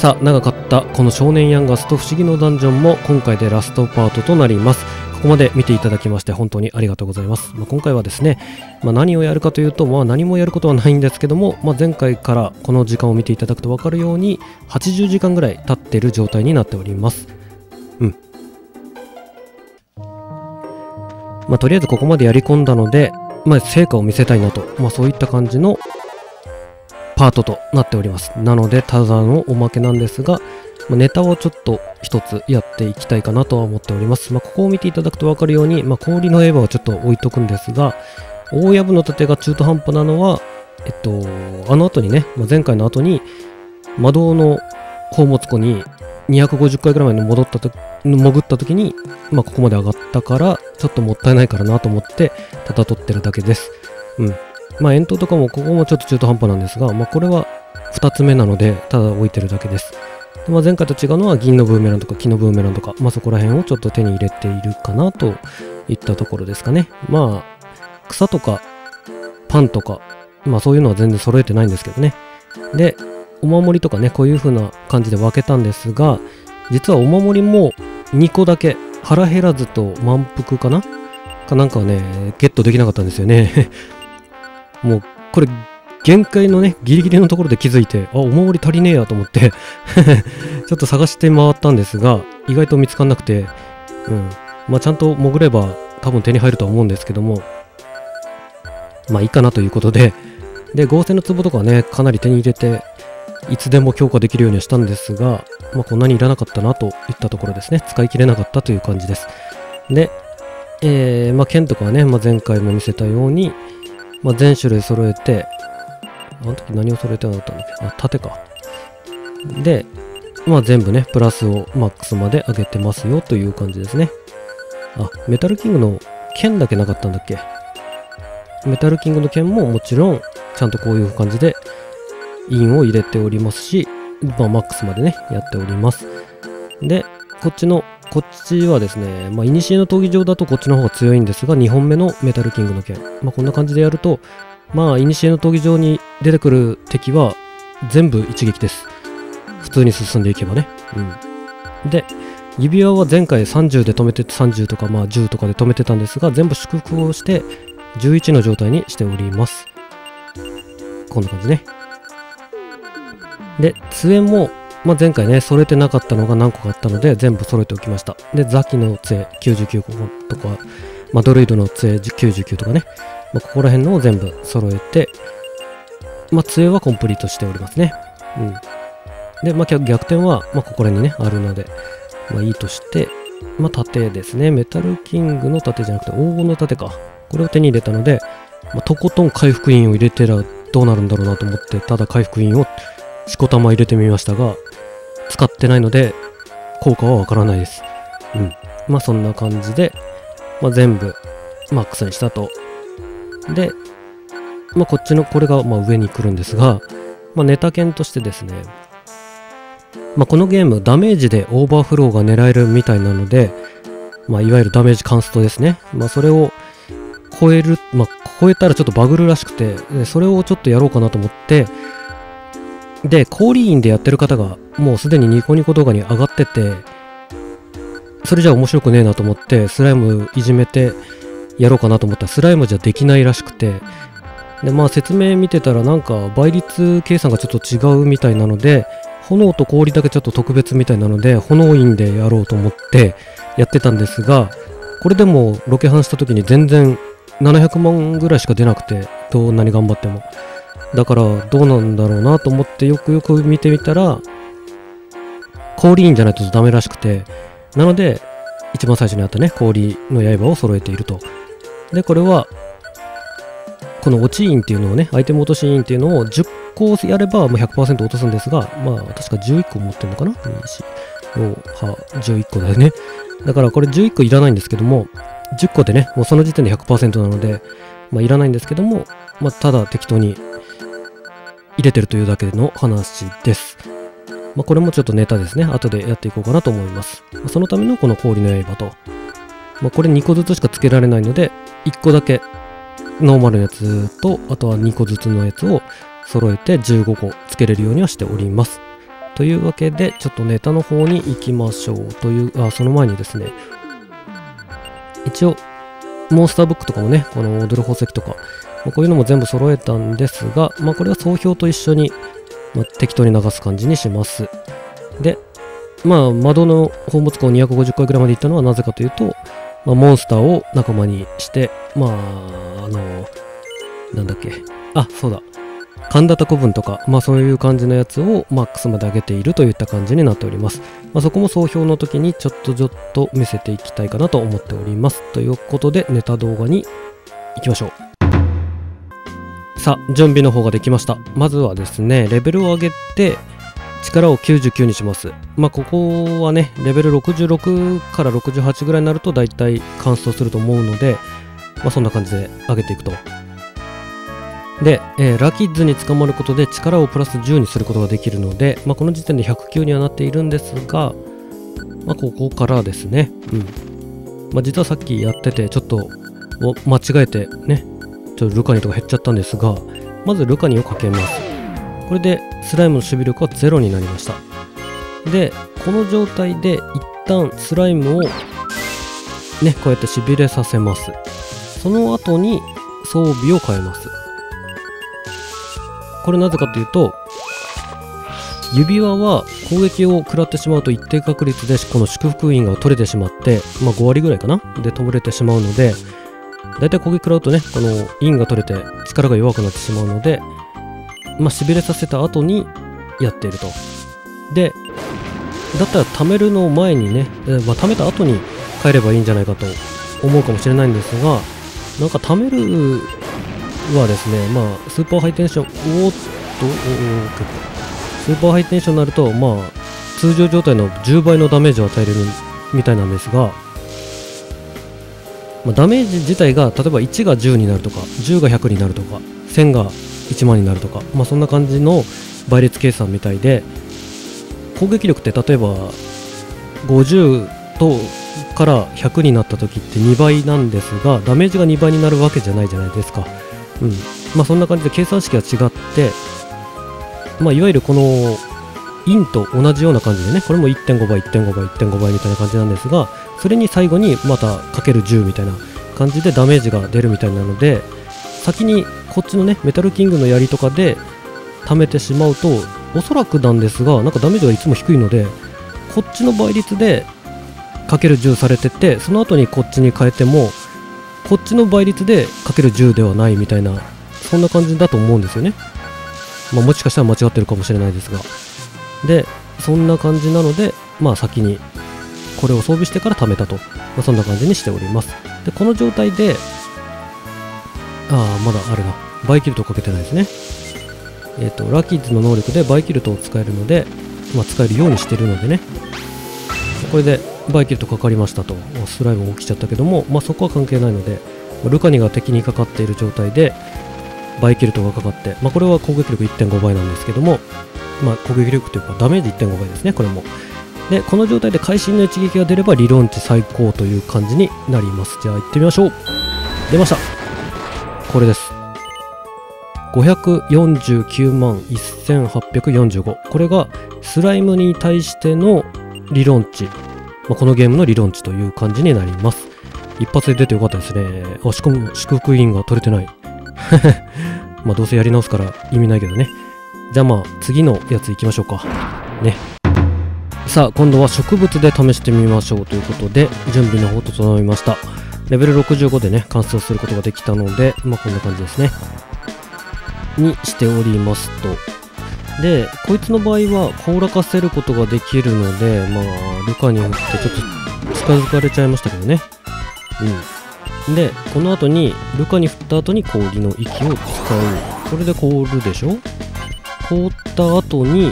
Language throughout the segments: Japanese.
さあ、長かったこの少年ヤンガスと不思議のダンジョンも今回でラストパートとなります。ここまで見ていただきまして本当にありがとうございます。今回はですね、何をやるかというと、何もやることはないんですけども、前回からこの時間を見ていただくと分かるように80時間ぐらい経っている状態になっております。とりあえずここまでやり込んだので、成果を見せたいなと、そういった感じのパートとなっております。なのでただのおまけなんですが、ネタをちょっと一つやっていきたいかなとは思っております。ここを見ていただくと分かるように、氷のエヴァはちょっと置いとくんですが、大藪の盾が中途半端なのは、あの後にね、前回の後に魔導の宝物庫に250回ぐらいまで潜った時に、ここまで上がったからちょっともったいないからなと思ってただ取ってるだけです。遠投とかもここもちょっと中途半端なんですが、これは2つ目なのでただ置いてるだけです。で前回と違うのは銀のブーメランとか木のブーメランとか、そこら辺をちょっと手に入れているかなといったところですかね。草とかパンとか、そういうのは全然揃えてないんですけどね。でお守りとかね、こういう風な感じで分けたんですが、実はお守りも2個だけ、腹減らずと満腹かなんかはねゲットできなかったんですよね。もうこれ限界のねギリギリのところで気づいて、お守り足りねえやと思ってちょっと探して回ったんですが、意外と見つかんなくて、ちゃんと潜れば多分手に入るとは思うんですけども、いいかなということで、合成の壺とかはねかなり手に入れていつでも強化できるようにしたんですが、こんなにいらなかったなといったところですね。使い切れなかったという感じです。で、剣とかはね、前回も見せたように、全種類揃えて、あの時何を揃えてなかったんだっけ、盾か。で、全部ね、プラスをマックスまで上げてますよという感じですね。メタルキングの剣だけなかったんだっけ。メタルキングの剣ももちろん、ちゃんとこういう感じで、インを入れておりますし、マックスまでね、やっております。で、こっちはですね、古の闘技場だとこっちの方が強いんですが、2本目のメタルキングの剣。こんな感じでやると、古の闘技場に出てくる敵は全部一撃です。普通に進んでいけばね。で、指輪は前回30で止めて、30とか10とかで止めてたんですが、全部祝福をして11の状態にしております。こんな感じね。で、杖も、前回ね、揃えてなかったのが何個かあったので、全部揃えておきました。で、ザキの杖99個とか、ドルイドの杖99とかね、ここら辺のを全部揃えて、杖はコンプリートしておりますね。で、逆転は、ここら辺にね、あるので、いいとして、盾ですね。メタルキングの盾じゃなくて、黄金の盾か。これを手に入れたので、とことん回復印を入れてらどうなるんだろうなと思って、ただ回復印をしこたま入れてみましたが、使ってないので効果はわからないです。そんな感じで、全部マックスにしたと。で、こっちのこれが上に来るんですが、ネタ剣としてですね、このゲームダメージでオーバーフローが狙えるみたいなので、いわゆるダメージカンストですね。それを超えたらちょっとバグるらしくて、それをちょっとやろうかなと思って、で、氷印でやってる方がもうすでにニコニコ動画に上がってて、それじゃ面白くねえなと思ってスライムいじめてやろうかなと思ったらスライムじゃできないらしくて、で説明見てたらなんか倍率計算がちょっと違うみたいなので、炎と氷だけちょっと特別みたいなので炎印でやろうと思ってやってたんですが、これでもロケハンした時に全然700万ぐらいしか出なくて、どんなに頑張っても。だからどうなんだろうなと思ってよくよく見てみたら、氷印じゃないとダメらしくて、なので一番最初にあったね氷の刃を揃えていると。で、これはこの落ち印っていうのをね、アイテム落とし印っていうのを10個やればもう 100% 落とすんですが、確か11個持ってるのかな、11個だよね。だからこれ11個いらないんですけども、10個でね、もうその時点で 100% なので、いらないんですけども、ただ適当に入れてるというだけの話です。これもちょっとネタですね。後でやっていこうかなと思います。そのためのこの氷の刃と、これ2個ずつしかつけられないので、1個だけノーマルのやつと、あとは2個ずつのやつを揃えて15個つけれるようにはしております。 というわけで、ちょっとネタの方に行きましょうという、その前にですね、一応、モンスターブックとかもね、この踊る宝石とか、こういうのも全部揃えたんですが、これは総評と一緒に、適当に流す感じにします。で、窓の宝物庫を250回ぐらいまで行ったのはなぜかというと、モンスターを仲間にして、なんだっけ、そうだ。神田古文とか、そういう感じのやつをマックスまで上げているといった感じになっております。そこも総評の時にちょっと見せていきたいかなと思っております。ということで、ネタ動画に行きましょう。さあ、準備の方ができました。まずはですね、レベルを上げて、力を99にします。ここはね、レベル66から68ぐらいになるとだいたい完走すると思うので、そんな感じで上げていくと。で、ラキッズに捕まることで力をプラス10にすることができるので、この時点で109にはなっているんですが、ここからですね、実はさっきやっててちょっと間違えてね、ちょっとルカニとか減っちゃったんですが、まずルカニをかけます。これでスライムの守備力は0になりました。で、この状態で一旦スライムをね、こうやってしびれさせます。その後に装備を変えます。これなぜかというと、指輪は攻撃を食らってしまうと一定確率でこの祝福印が取れてしまって、5割ぐらいかなで止めれてしまうので、だいたい攻撃食らうとね、この印が取れて力が弱くなってしまうので、しびれさせた後にやっていると。で、だったら貯めるの前にね、貯めた後に変えればいいんじゃないかと思うかもしれないんですが、なんか貯めるはですね、スーパーハイテンション、スーパーハイテンションになると、通常状態の10倍のダメージを与えるみたいなんですが、ダメージ自体が例えば1が10になるとか、10が100になるとか、1000が1万になるとか、そんな感じの倍率計算みたいで、攻撃力って例えば50から100になった時って2倍なんですが、ダメージが2倍になるわけじゃないじゃないですか。そんな感じで計算式が違って、いわゆるこの印と同じような感じでね、これも 1.5 倍 1.5 倍 1.5 倍みたいな感じなんですが、それに最後にまたかける10みたいな感じでダメージが出るみたいなので、先にこっちのねメタルキングの槍とかで貯めてしまうと、おそらくなんですが、なんかダメージがいつも低いので、こっちの倍率でかける10されてて、その後にこっちに変えてもこっちの倍率でかける10ではないみたいな、そんな感じだと思うんですよね。もしかしたら間違ってるかもしれないですが、でそんな感じなので、先にこれを装備してから貯めたと、そんな感じにしております。でこの状態でまだあるな、バイキルトかけてないですね。ラキッズの能力でバイキルトを使えるので、使えるようにしてるのでね、これでバイキルトかかりましたと。スライム起きちゃったけども、そこは関係ないので、ルカニが敵にかかっている状態でバイキルトがかかって、これは攻撃力 1.5 倍なんですけども、攻撃力というかダメージ 1.5 倍ですね、これも。でこの状態で会心の一撃が出れば理論値最高という感じになります。じゃあ行ってみましょう。出ました、これです。549万1845、これがスライムに対しての理論値、このゲームの理論値という感じになります。一発で出てよかったですね。しかも祝福印が取れてないどうせやり直すから意味ないけどね。じゃあ次のやつ行きましょうかね。さあ今度は植物で試してみましょうということで、準備の方整いました。レベル65でね完走することができたので、こんな感じですねにしておりますと。でこいつの場合は凍らかせることができるので、ルカに振ってちょっと近づかれちゃいましたけどね。でこの後にルカに振った後に氷の息を使う。これで凍るでしょ。凍った後に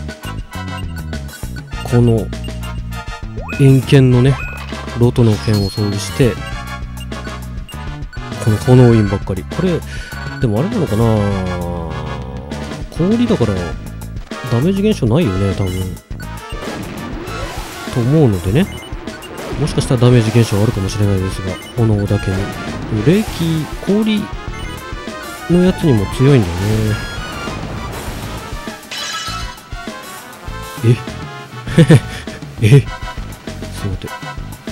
この円剣のねロトの剣を装備して、この炎印ばっかり。これでもあれなのかな、氷だからダメージ減少ないよね多分と思うのでね、もしかしたらダメージ減少あるかもしれないですが、炎だけに。でも冷気、氷のやつにも強いんだよね。 ちょっと待って。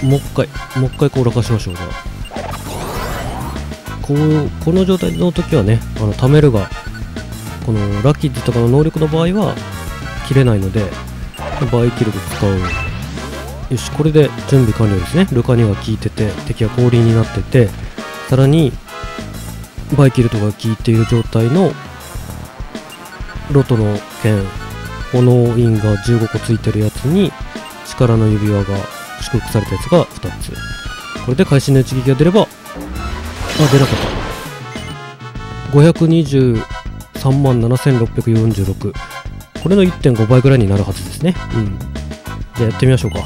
もう一回こう落下しましょう。じゃあ。この状態の時はね、タメルが、このラッキーズとかの能力の場合は、切れないので、バイキルト使う。よし、これで準備完了ですね。ルカニが効いてて、敵は氷になってて、さらに、バイキルトが効いている状態の、ロトの剣、炎印が15個ついてるやつに、力の指輪が祝福されたやつが2つ。これで会心の一撃が出れば、出なかった。523万7646。これの 1.5 倍ぐらいになるはずですね。うん。じゃあやってみましょうか。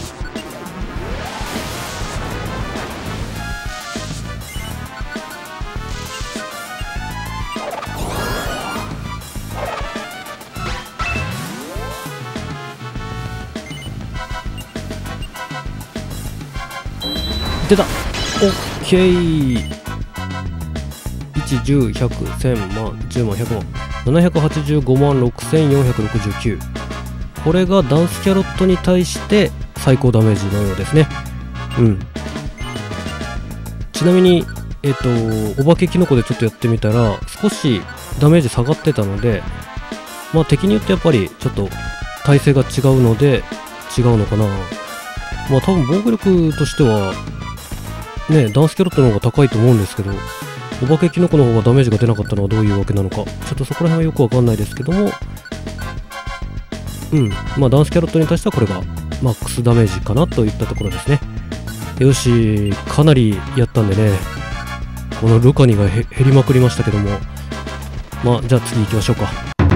出た。オッケー。1、10、100、1000万、10万、100万、785万6469。これがダンスキャロットに対して最高ダメージのようですね。うん。ちなみに、お化けキノコでちょっとやってみたら、少しダメージ下がってたので、まあ敵によってやっぱりちょっと耐性が違うので、違うのかな。まあ多分防御力としては、ね、ダンスキャロットの方が高いと思うんですけど、お化けキノコの方がダメージが出なかったのはどういうわけなのか、ちょっとそこら辺はよくわかんないですけども、うん、まあダンスキャロットに対してはこれがマックスダメージかなといったところですね。よし、かなりやったんでね、このルカニが減りまくりましたけども、まあじゃあ次行きましょうか。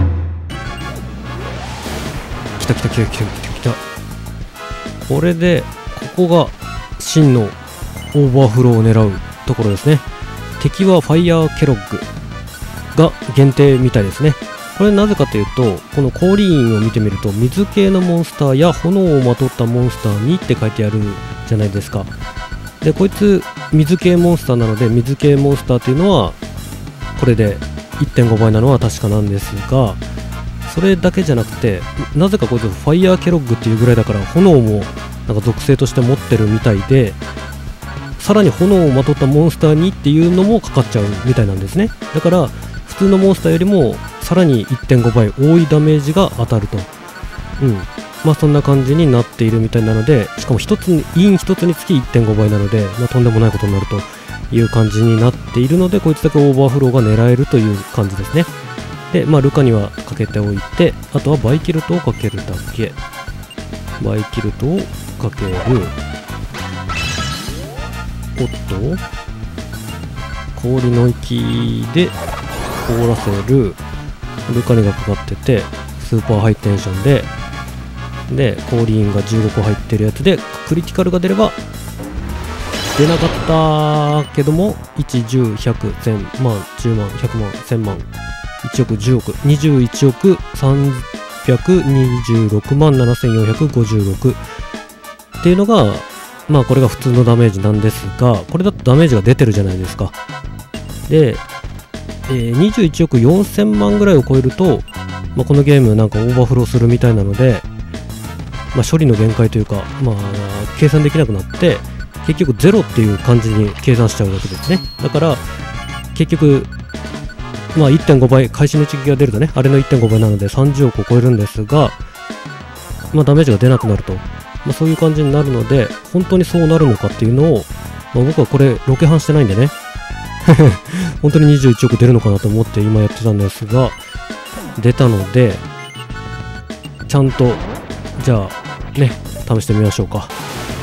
来た。これで、ここが真のオーバーフローを狙うところですね。敵はファイヤーケロッグが限定みたいですね。これなぜかというと、この氷印を見てみると、水系のモンスターや炎をまとったモンスターにって書いてあるじゃないですか。で、こいつ水系モンスターなので、水系モンスターっていうのはこれで 1.5 倍なのは確かなんですが、それだけじゃなくて、なぜかこいつファイヤーケロッグっていうぐらいだから炎もなんか属性として持ってるみたいで、さらに炎をまとったモンスターにっていうのもかかっちゃうみたいなんですね。だから普通のモンスターよりもさらに 1.5 倍多いダメージが当たると、まあそんな感じになっているみたいなので、しかも1つにつき 1.5 倍なので、まあ、とんでもないことになるという感じになっているので、こいつだけオーバーフローが狙えるという感じですね。で、まあルカにはかけておいて、あとはバイキルトをかけるだけ。バイキルトをかける。おっと、氷の息で凍らせる。ルカニがかかってて、スーパーハイテンションで氷印が15個入ってるやつでクリティカルが出れば、出なかったけども、1、10、100、1000万、10万、100万、1000万、1億、10億、21億326万7456っていうのが、まあこれが普通のダメージなんですが、これだとダメージが出てるじゃないですか。で、21億4000万ぐらいを超えると、まあ、このゲームなんかオーバーフローするみたいなので、まあ、処理の限界というか、まあ、計算できなくなって、結局ゼロっていう感じに計算しちゃうわけですね。だから、結局、まあ 1.5 倍、開始の一撃が出るとね、あれの 1.5 倍なので30億を超えるんですが、まあダメージが出なくなると。まあそういう感じになるので、本当にそうなるのかっていうのを、まあ、僕はこれ、ロケハンしてないんでね、本当に21億出るのかなと思って今やってたんですが、出たので、ちゃんと、じゃあ、ね、試してみましょうか。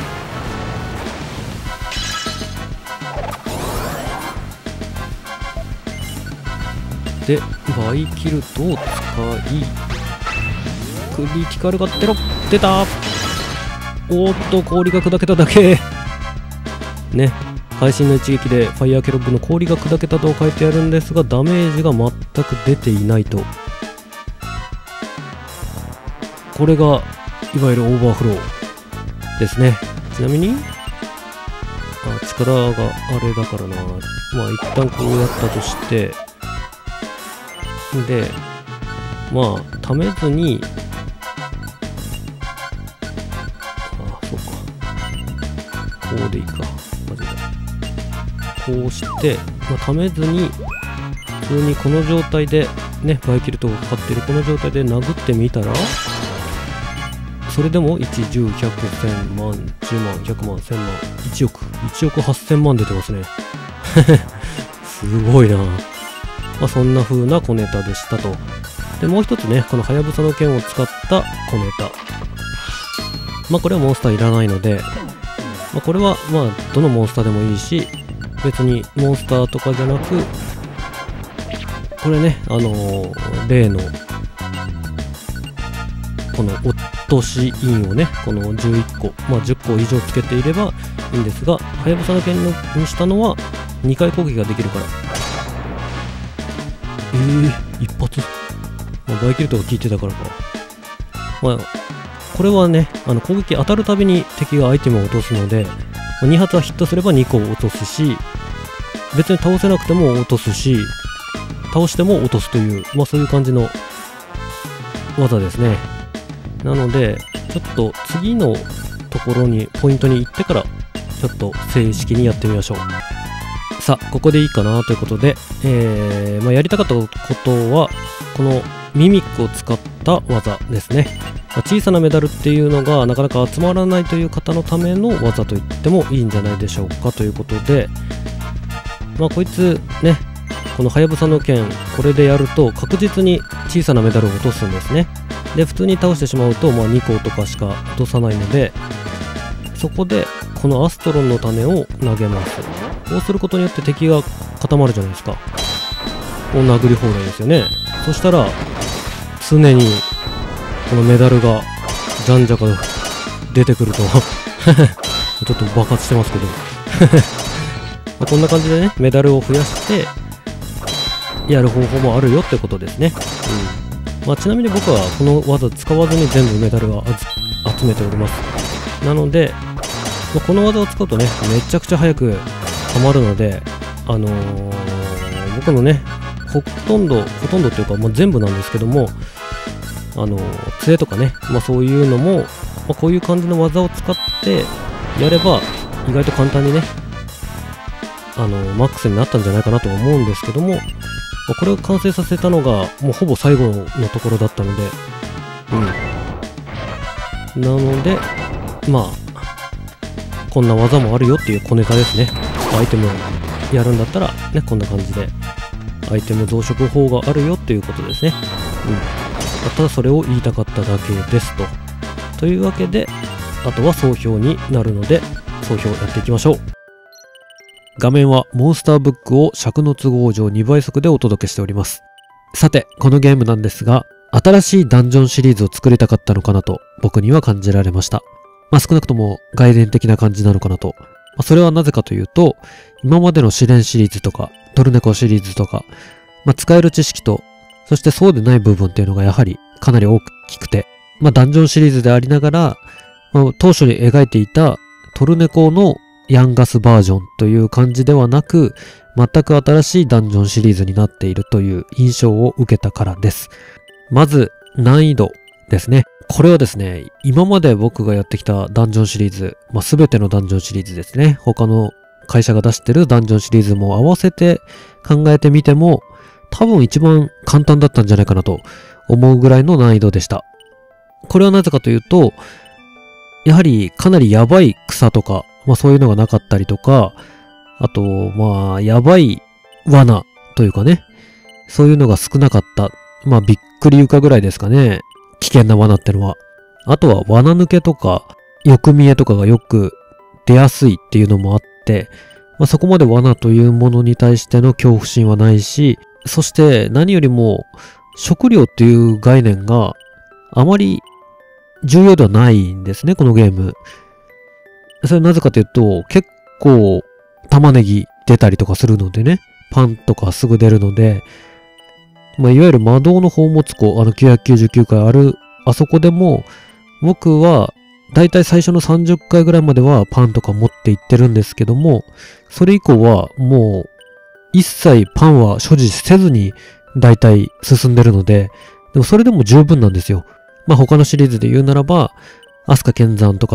で、バイキルトを使い、クリティカルが出た。おーっと、氷が砕けただけ。ね、会心の一撃でファイヤーケロッグの氷が砕けたと書いてあるんですが、ダメージが全く出ていないと。これが、いわゆるオーバーフローですね。ちなみに、力があれだからな。まあ、一旦こうやったとして、で、まあ、ためずに、 こうでいいか。マジで。こうして、溜めずに、普通にこの状態で、ね、バイキルトがかかっているこの状態で殴ってみたら、それでも1、10、100、1000万、10万、100万、1000万、1億8000万出てますね。すごいな。そんな風な小ネタでしたと。で、もう一つね、このはやぶさの剣を使った小ネタ。これはモンスターいらないので、これはどのモンスターでもいいし、別にモンスターとかじゃなく、これね、例の、この落とし印をね、この11個、10個以上つけていればいいんですが、はやぶさの剣にしたのは2回攻撃ができるから。一発、バイキルトが効いてたからか。これはね、攻撃当たるたびに敵がアイテムを落とすので、2発はヒットすれば2個落とすし、別に倒せなくても落とすし、倒しても落とすという、そういう感じの技ですね。なので、ちょっと次のところに、ポイントに行ってから、ちょっと正式にやってみましょう。さあ、ここでいいかなということで、やりたかったことは、このミミックを使った技ですね。小さなメダルっていうのがなかなか集まらないという方のための技と言ってもいいんじゃないでしょうかということで、こいつね、このはやぶさの剣、これでやると確実に小さなメダルを落とすんですね。で、普通に倒してしまうと、2個とかしか落とさないので、そこでこのアストロンの種を投げます。こうすることによって敵が固まるじゃないですか。殴り放題ですよね。そしたら、常にこのメダルがじゃんじゃか出てくるとちょっと爆発してますけどこんな感じでね、メダルを増やしてやる方法もあるよってことですね。ちなみに僕はこの技使わずに全部メダルを集めております。なので、この技を使うとね、めちゃくちゃ早く溜まるので、僕のね、ほとんどっていうか、全部なんですけども、杖とかね、そういうのも、こういう感じの技を使ってやれば意外と簡単にね、マックスになったんじゃないかなと思うんですけども、これを完成させたのがもうほぼ最後のところだったので、なのでこんな技もあるよっていう小ネタですね。アイテムをやるんだったらね、こんな感じでアイテム増殖法があるよっていうことですね。ただそれを言いたかっただけですと。というわけで、あとは総評になるので、総評やっていきましょう。画面はモンスターブックを尺の都合上2倍速でお届けしております。さて、このゲームなんですが、新しいダンジョンシリーズを作りたかったのかなと僕には感じられました。少なくとも外伝的な感じなのかなと。それはなぜかというと、今までの試練シリーズとか、トルネコシリーズとか、使える知識と、そしてそうでない部分っていうのがやはりかなり大きくて、ダンジョンシリーズでありながら、当初に描いていたトルネコのヤンガスバージョンという感じではなく、全く新しいダンジョンシリーズになっているという印象を受けたからです。まず、難易度ですね。これはですね、今まで僕がやってきたダンジョンシリーズ、全てのダンジョンシリーズですね。他の会社が出してるダンジョンシリーズも合わせて考えてみても、多分一番簡単だったんじゃないかなと思うぐらいの難易度でした。これはなぜかというと、やはりかなりやばい草とか、そういうのがなかったりとか、あと、やばい罠というかね、そういうのが少なかった。びっくり床ぐらいですかね。危険な罠ってのは。あとは罠抜けとか、横見えとかがよく出やすいっていうのもあって、そこまで罠というものに対しての恐怖心はないし、そして何よりも食料っていう概念があまり重要ではないんですね、このゲーム。それなぜかというと、結構玉ねぎ出たりとかするのでね、パンとかすぐ出るので、いわゆる魔導の宝物庫、999回ある、あそこでも、僕は、だいたい最初の30回ぐらいまではパンとか持って行ってるんですけども、それ以降はもう、一切パンは所持せずに、だいたい進んでるので、でもそれでも十分なんですよ。他のシリーズで言うならば、アスカ剣山とか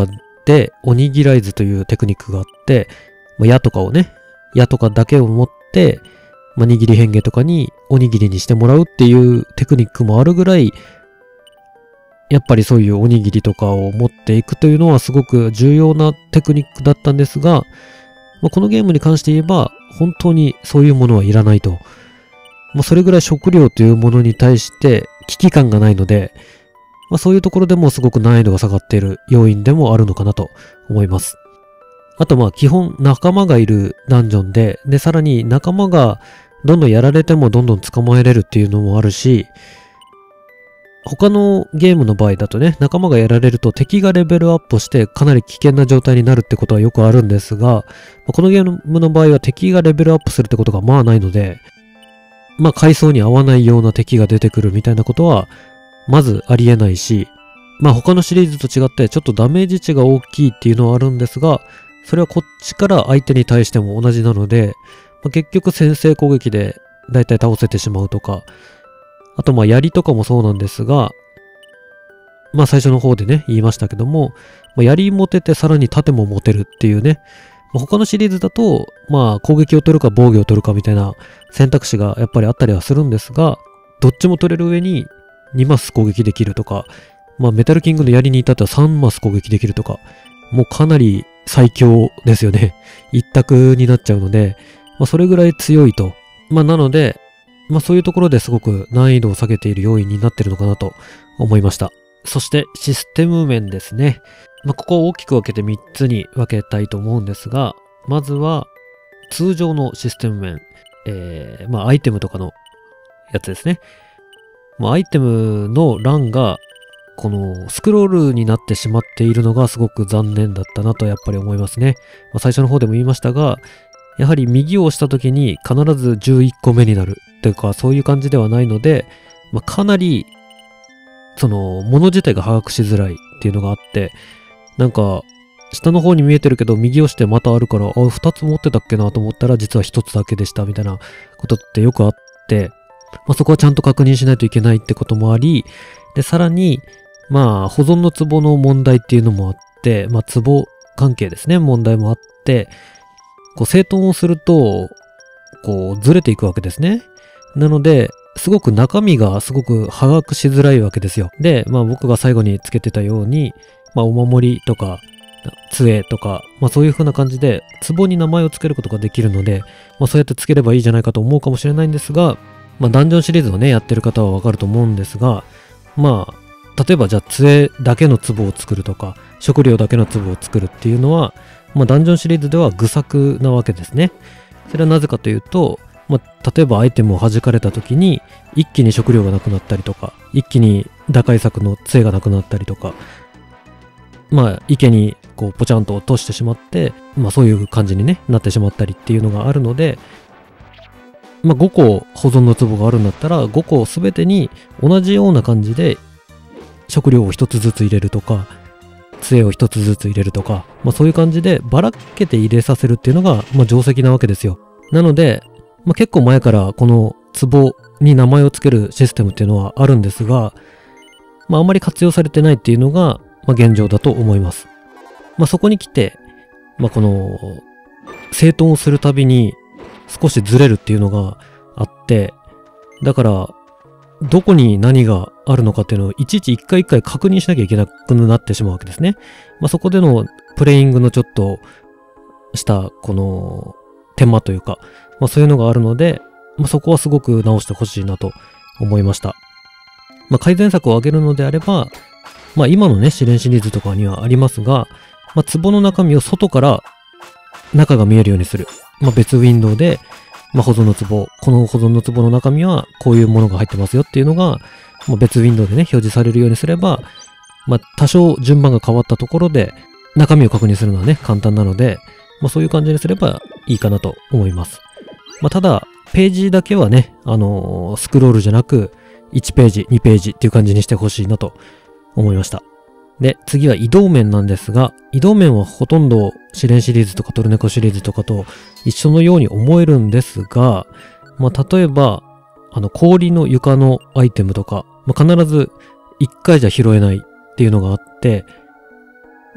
でおにぎらいずというテクニックがあって、矢とかをね、矢とかだけを持って、握り変化とかにおにぎりにしてもらうっていうテクニックもあるぐらい、やっぱりそういうおにぎりとかを持っていくというのはすごく重要なテクニックだったんですが、このゲームに関して言えば、本当にそういうものはいらないと。それぐらい食料というものに対して危機感がないので、そういうところでもすごく難易度が下がっている要因でもあるのかなと思います。あと基本仲間がいるダンジョンで、さらに仲間がどんどんやられてもどんどん捕まえれるっていうのもあるし、他のゲームの場合だとね、仲間がやられると敵がレベルアップしてかなり危険な状態になるってことはよくあるんですが、このゲームの場合は敵がレベルアップするってことがないので、階層に合わないような敵が出てくるみたいなことは、まずありえないし、他のシリーズと違ってちょっとダメージ値が大きいっていうのはあるんですが、それはこっちから相手に対しても同じなので、結局先制攻撃でだいたい倒せてしまうとか、あと槍とかもそうなんですが、最初の方でね、言いましたけども、槍持ててさらに盾も持てるっていうね、他のシリーズだと、攻撃を取るか防御を取るかみたいな選択肢がやっぱりあったりはするんですが、どっちも取れる上に2マス攻撃できるとか、メタルキングの槍に至っては3マス攻撃できるとか、もうかなり最強ですよね。一択になっちゃうので、それぐらい強いと。なので、そういうところですごく難易度を下げている要因になっているのかなと思いました。そしてシステム面ですね。ここを大きく分けて3つに分けたいと思うんですが、まずは通常のシステム面。アイテムとかのやつですね。アイテムの欄がこのスクロールになってしまっているのがすごく残念だったなとやっぱり思いますね。最初の方でも言いましたが、やはり右を押した時に必ず11個目になるというかそういう感じではないので、かなりその物自体が把握しづらいっていうのがあって、下の方に見えてるけど右押してまたあるから、2つ持ってたっけなと思ったら実は1つだけでしたみたいなことってよくあって、そこはちゃんと確認しないといけないってこともあり、で、さらに、保存の壺の問題っていうのもあって、壺関係ですね、問題もあって、整頓をすると、ずれていくわけですね。なので、すごく中身がすごく把握しづらいわけですよ。で、僕が最後につけてたように、お守りとか、杖とか、そういう風な感じで、壺に名前をつけることができるので、そうやってつければいいじゃないかと思うかもしれないんですが、ダンジョンシリーズをね、やってる方はわかると思うんですが、例えばじゃあ杖だけの壺を作るとか、食料だけの壺を作るっていうのは、ダンジョンシリーズでは愚策なわけですね。それはなぜかというと、例えばアイテムを弾かれた時に、一気に食料がなくなったりとか、一気に打開策の杖がなくなったりとか、池にポチャンと落としてしまって、そういう感じにね、なってしまったりっていうのがあるので、5個保存の壺があるんだったら、5個すべてに同じような感じで食料を1つずつ入れるとか、杖を1つずつ入れるとか、そういう感じでばらけて入れさせるっていうのが、定石なわけですよ。なので、結構前からこの壺に名前をつけるシステムっていうのはあるんですが、あんまり活用されてないっていうのが、現状だと思います。そこに来て、この整頓をするたびに少しずれるっていうのがあって、だからどこに何があるのかっていうのをいちいち一回一回確認しなきゃいけなくなってしまうわけですね。そこでのプレイングのちょっとしたこの手間というか、そういうのがあるので、そこはすごく直してほしいなと思いました。改善策を挙げるのであれば、今のね、試練シリーズとかにはありますが、壺の中身を外から中が見えるようにする。別ウィンドウで、保存の壺、この保存の壺の中身はこういうものが入ってますよっていうのが、別ウィンドウでね、表示されるようにすれば、多少順番が変わったところで中身を確認するのはね、簡単なので、そういう感じにすればいいかなと思います。ただ、ページだけはね、スクロールじゃなく、1ページ、2ページっていう感じにしてほしいなと思いました。で、次は移動面なんですが、移動面はほとんど試練シリーズとかトルネコシリーズとかと一緒のように思えるんですが、例えば、氷の床のアイテムとか、必ず1回じゃ拾えないっていうのがあって、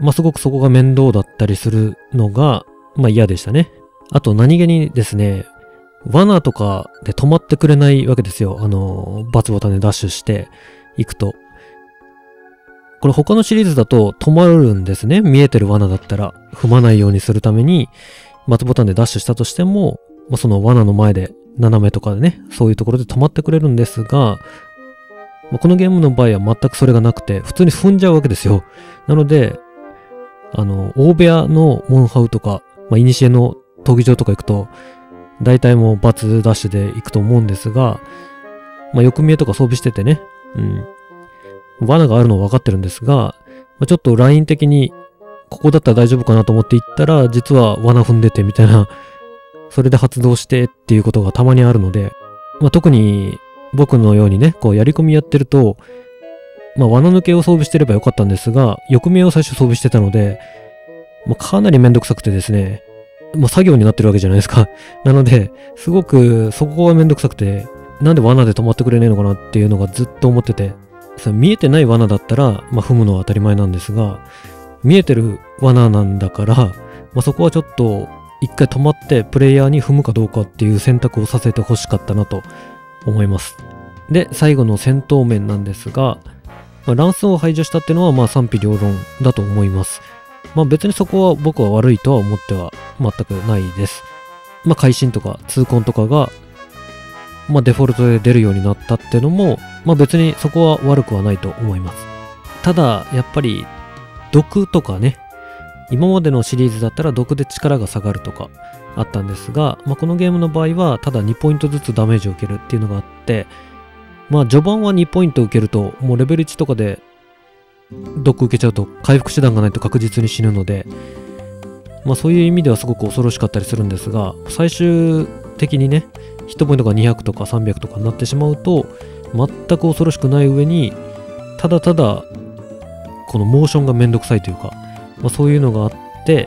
すごくそこが面倒だったりするのが、嫌でしたね。あと何気にですね、罠とかで止まってくれないわけですよ。バツボタンでダッシュしていくと。これ他のシリーズだと止まるんですね。見えてる罠だったら踏まないようにするために、バツボタンでダッシュしたとしても、その罠の前で斜めとかでね、そういうところで止まってくれるんですが、このゲームの場合は全くそれがなくて、普通に踏んじゃうわけですよ。なので、大部屋のモンハウとか、イニシエの闘技場とか行くと、大体もうバツダッシュで行くと思うんですが、横見えとか装備しててね、罠があるのは分かってるんですが、ちょっとライン的に、ここだったら大丈夫かなと思って行ったら、実は罠踏んでてみたいな、それで発動してっていうことがたまにあるので、特に僕のようにね、こうやり込みやってると、罠抜けを装備してればよかったんですが、横見えを最初装備してたので、かなりめんどくさくてですね、作業になってるわけじゃないですか。なので、すごくそこがめんどくさくて、なんで罠で止まってくれねえのかなっていうのがずっと思ってて、見えてない罠だったら、踏むのは当たり前なんですが、見えてる罠なんだから、そこはちょっと一回止まってプレイヤーに踏むかどうかっていう選択をさせてほしかったなと思います。で、最後の戦闘面なんですが、乱数を排除したっていうのは賛否両論だと思います。別にそこは僕は悪いとは思っては全くないです。会心とか痛恨とかが、デフォルトで出るようになったっていうのも、別にそこは悪くはないと思います。ただ、やっぱり、毒とかね、今までのシリーズだったら毒で力が下がるとかあったんですが、このゲームの場合は、ただ2ポイントずつダメージを受けるっていうのがあって、序盤は2ポイント受けると、もうレベル1とかで毒受けちゃうと回復手段がないと確実に死ぬので、そういう意味ではすごく恐ろしかったりするんですが、最終的にね、ヒットポイントが200とか300とかになってしまうと、全く恐ろしくない上に、ただただ、このモーションがめんどくさいというか、そういうのがあって、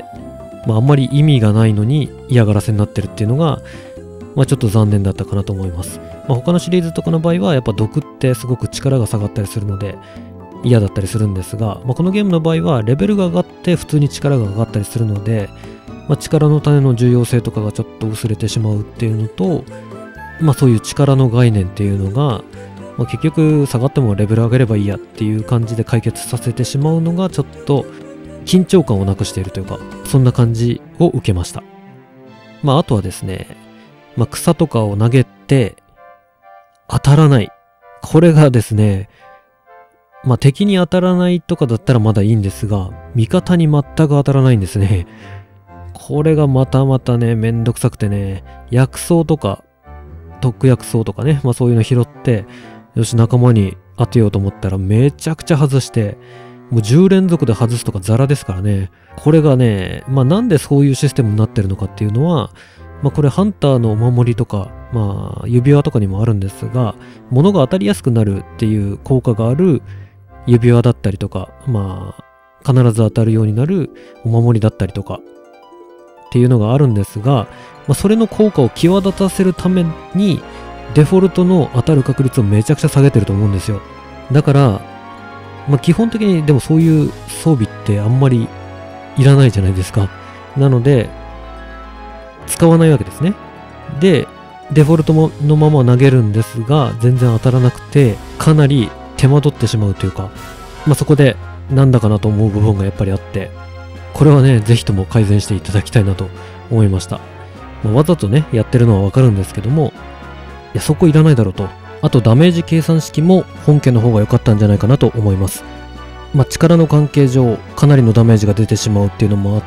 あんまり意味がないのに嫌がらせになってるっていうのが、ちょっと残念だったかなと思います。他のシリーズとかの場合は、やっぱ毒ってすごく力が下がったりするので、嫌だったりするんですが、このゲームの場合はレベルが上がって普通に力が上がったりするので、力の種の重要性とかがちょっと薄れてしまうっていうのと、そういう力の概念っていうのが、結局下がってもレベル上げればいいやっていう感じで解決させてしまうのがちょっと緊張感をなくしているというか、そんな感じを受けました。あとはですね、草とかを投げて当たらない。これがですね、敵に当たらないとかだったらまだいいんですが、味方に全く当たらないんですね。これがまたまたね、めんどくさくてね、薬草とか、毒薬草とかね、そういうの拾って、よし仲間に当てようと思ったらめちゃくちゃ外して、もう10連続で外すとかザラですからね。これがね、なんでそういうシステムになってるのかっていうのは、これハンターのお守りとか、指輪とかにもあるんですが、物が当たりやすくなるっていう効果がある指輪だったりとか、必ず当たるようになるお守りだったりとかっていうのがあるんですが、それの効果を際立たせるためにデフォルトの当たる確率をめちゃくちゃ下げてると思うんですよ。だから、基本的にでもそういう装備ってあんまりいらないじゃないですか。なので、使わないわけですね。で、デフォルトのまま投げるんですが、全然当たらなくて、かなり手間取ってしまうというか、そこでなんだかなと思う部分がやっぱりあって、これはね、ぜひとも改善していただきたいなと思いました。わざとね、やってるのはわかるんですけども、いや、そこいらないだろうと。あとダメージ計算式も本家の方が良かったんじゃないかなと思います。力の関係上、かなりのダメージが出てしまうっていうのもあって、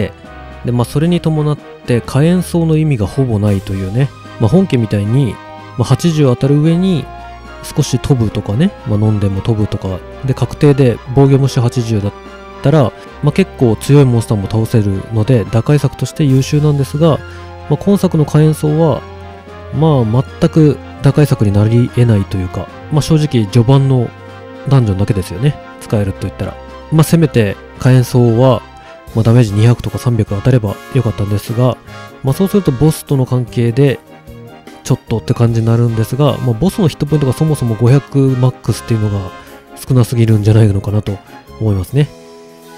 で、それに伴って火炎草の意味がほぼないというね、本家みたいに、80当たる上に少し飛ぶとかね、飲んでも飛ぶとかで確定で防御無視80だったら、結構強いモンスターも倒せるので打開策として優秀なんですが、今作の火炎草は全く打開策になり得ないというか、正直序盤のダンジョンだけですよね、使えると言ったら。せめて火炎草は、ダメージ200とか300当たればよかったんですが、そうするとボスとの関係でちょっとって感じになるんですが、ボスのヒットポイントがそもそも500マックスっていうのが少なすぎるんじゃないのかなと思いますね。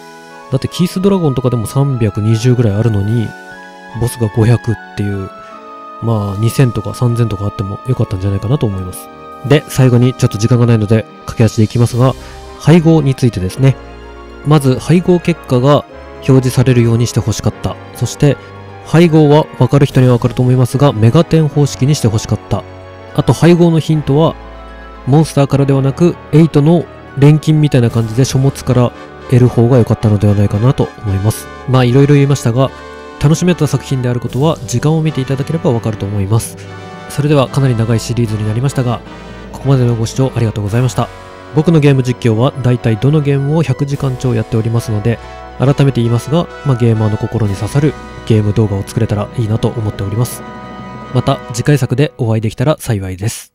だってキースドラゴンとかでも320ぐらいあるのに、ボスが500っていう、まあ2000とか3000とかあってもよかったんじゃないかなと思います。で、最後にちょっと時間がないので駆け足でいきますが、配合についてですね。まず配合結果が表示されるようにしてほしかった。そして配合は分かる人には分かると思いますが、メガテン方式にしてほしかった。あと配合のヒントは、モンスターからではなく8の錬金みたいな感じで書物から得る方が良かったのではないかなと思います。まあいろいろ言いましたが、楽しめた作品であることは時間を見ていただければわかると思います。それではかなり長いシリーズになりましたが、ここまでのご視聴ありがとうございました。僕のゲーム実況はだいたいどのゲームを100時間超やっておりますので、改めて言いますが、ゲーマーの心に刺さるゲーム動画を作れたらいいなと思っております。また次回作でお会いできたら幸いです。